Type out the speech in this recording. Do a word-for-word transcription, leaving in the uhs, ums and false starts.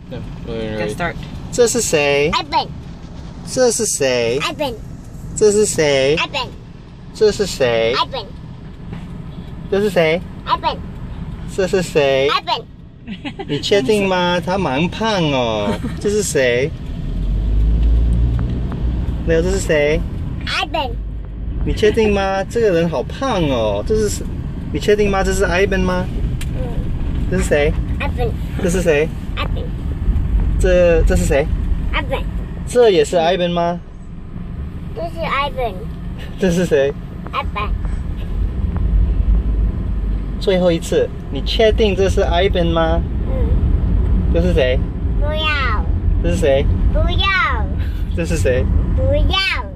Let's start. 这是谁 ？Ivan。 这是谁 Ivan。 这是谁 Ivan。 这是谁 Ivan。 这是谁 Ivan。 这是谁 Ivan。 你确定吗？他蛮胖哦。这是谁？没有，这是谁 ？Ivan。 你确定吗？这个人好胖哦。这是你确定吗？这是 Ivan 吗？ 嗯。 这是谁 Ivan。 这是谁 Ivan。 这这是谁 Ivan。 这也是 Ivan 吗？ 这是 Ivan。 这是谁 Ivan。 最后一次，你确定这是 Ivan 吗？ 嗯。 这是谁？ 不要。 这是谁？ 不要。 这是谁？ 不要。